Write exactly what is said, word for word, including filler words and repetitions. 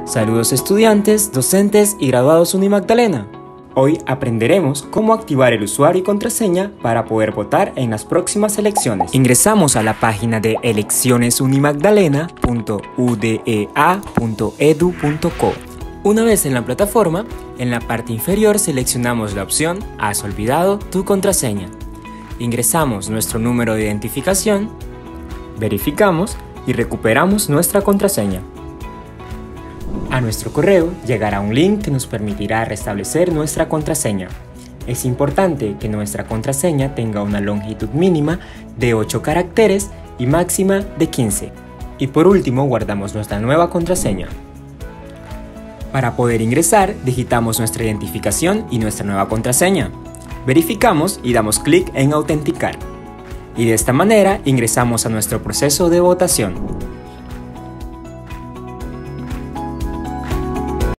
Saludos estudiantes, docentes y graduados Unimagdalena. Hoy aprenderemos cómo activar el usuario y contraseña para poder votar en las próximas elecciones. Ingresamos a la página de elecciones unimagdalena punto u d e a punto e d u punto co. Una vez en la plataforma, en la parte inferior seleccionamos la opción ¿Has olvidado tu contraseña? Ingresamos nuestro número de identificación, verificamos y recuperamos nuestra contraseña. A nuestro correo llegará un link que nos permitirá restablecer nuestra contraseña. Es importante que nuestra contraseña tenga una longitud mínima de ocho caracteres y máxima de quince. Y por último, guardamos nuestra nueva contraseña. Para poder ingresar, digitamos nuestra identificación y nuestra nueva contraseña. Verificamos y damos clic en autenticar. Y de esta manera ingresamos a nuestro proceso de votación.